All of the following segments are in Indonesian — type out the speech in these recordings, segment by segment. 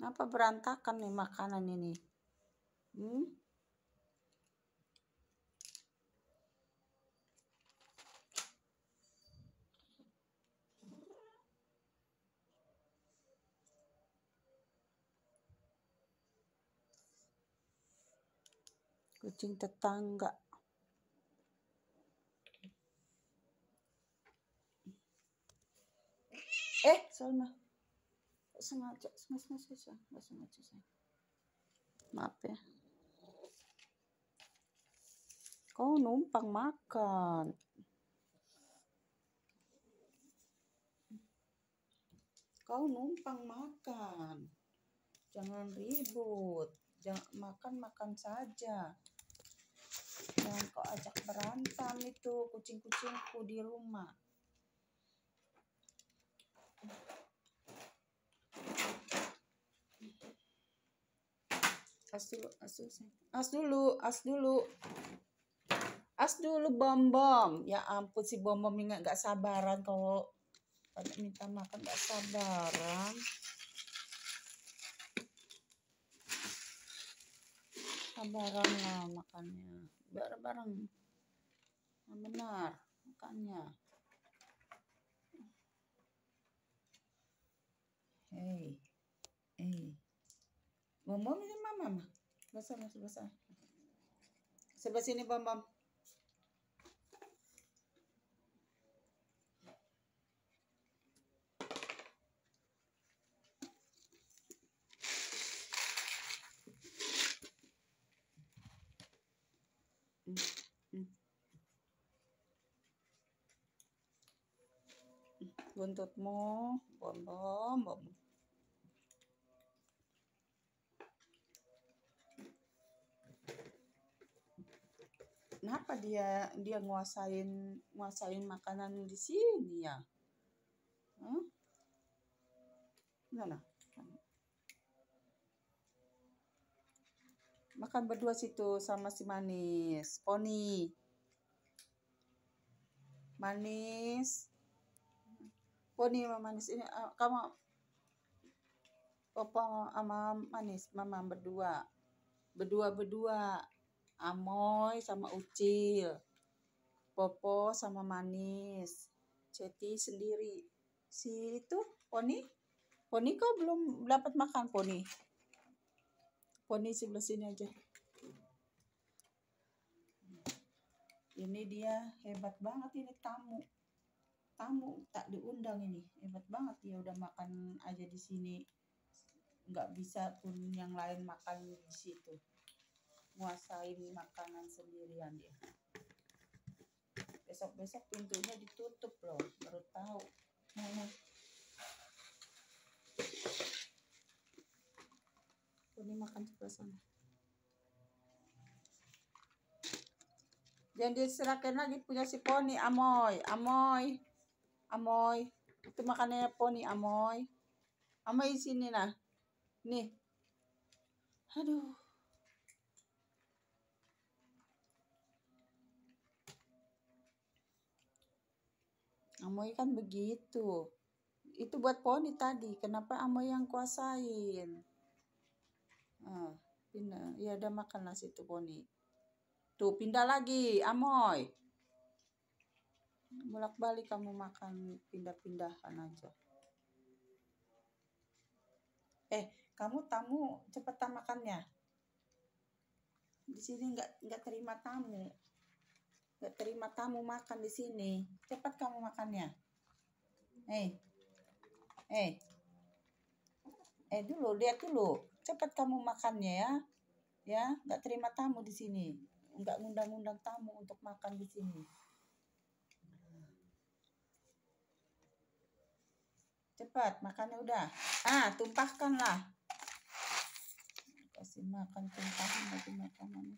Apa berantakan nih makanan ini? Kucing tetangga. Salma. Sengaja. Maaf ya. Kau numpang makan. Jangan ribut. Jangan makan saja. Jangan kau ajak berantem itu kucing-kucingku di rumah. As dulu Bom. Ya ampun si Bom ingat gak sabaran kau minta makan gak sabaran. Sabaran lah makannya. Bareng-bareng. Benar makannya. Hey. Bom ini mama. Basah. Sebelah sini Bom. Buntutmu, Bom. Kenapa dia nguasain makanan di sini ya? Mana? Makan berdua situ sama si Manis, Poni. Manis. Poni sama Manis ini kamu Papa sama Manis, Mama berdua. Amoy sama Ucil. Popo sama Manis. Ceti sendiri. Si itu Poni kau belum dapat makan Poni sebelah sini aja. Ini dia hebat banget ini tamu tak diundang ini hebat banget dia udah makan aja di sini, nggak bisa pun yang lain makan di situ, nguasain makanan sendirian dia. Besok pintunya ditutup loh, baru tahu. Ini makan sebelah sana. Jangan diserahkan lagi punya si Poni, Amoy. Itu makannya Poni, Amoy di sini nah. Nih. Aduh. Amoy kan begitu. Itu buat Poni tadi. Kenapa Amoy yang kuasain? Pindah. Ya udah makanlah situ Poni. Tuh pindah lagi, Amoy. Bolak-balik kamu makan, pindah-pindahan aja. Kamu tamu cepetan makannya. Di sini nggak terima tamu. Nggak terima tamu makan di sini. Cepat kamu makannya. Lihat dulu. Cepat kamu makannya ya. Ya, nggak terima tamu di sini. Nggak ngundang-ngundang tamu untuk makan di sini. Cepat, makannya udah. Tumpahkanlah. Kasih makan, tumpahin lagi makanannya.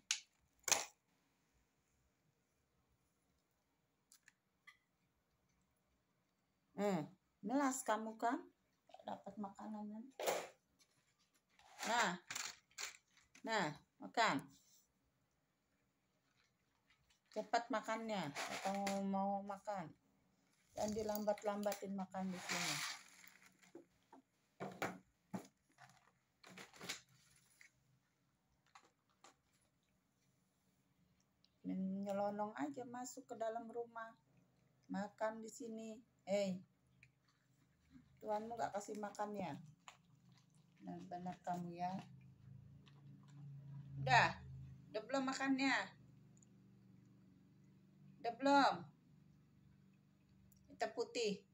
Melas kamu kan? Dapat makanan. Nah, makan. Cepat makannya. Kalau mau makan. Dan dilambat-lambatin makan di sini. nyelonong aja masuk ke dalam rumah. Makan di sini. Tuanmu gak kasih makan ya? Benar-benar kamu ya. Udah belum makannya? Udah belum? Hitam putih.